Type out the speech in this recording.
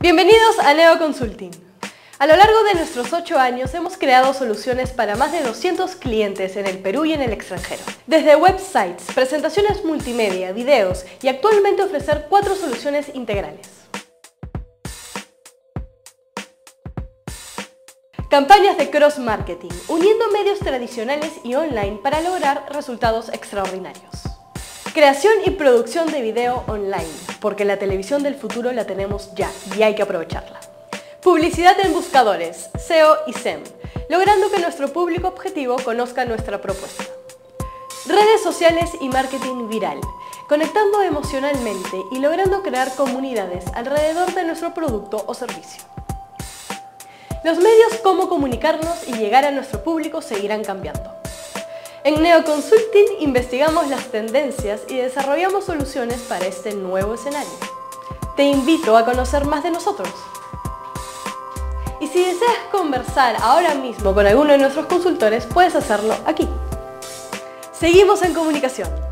Bienvenidos a Neo Consulting. A lo largo de nuestros 8 años hemos creado soluciones para más de 200 clientes en el Perú y en el extranjero. Desde websites, presentaciones multimedia, videos y actualmente ofrecer 4 soluciones integrales. Campañas de cross-marketing, uniendo medios tradicionales y online para lograr resultados extraordinarios. Creación y producción de video online, porque la televisión del futuro la tenemos ya y hay que aprovecharla. Publicidad en buscadores, SEO y SEM, logrando que nuestro público objetivo conozca nuestra propuesta. Redes sociales y marketing viral, conectando emocionalmente y logrando crear comunidades alrededor de nuestro producto o servicio. Los medios cómo comunicarnos y llegar a nuestro público seguirán cambiando. En Neo Consulting investigamos las tendencias y desarrollamos soluciones para este nuevo escenario. Te invito a conocer más de nosotros. Y si deseas conversar ahora mismo con alguno de nuestros consultores, puedes hacerlo aquí. Seguimos en comunicación.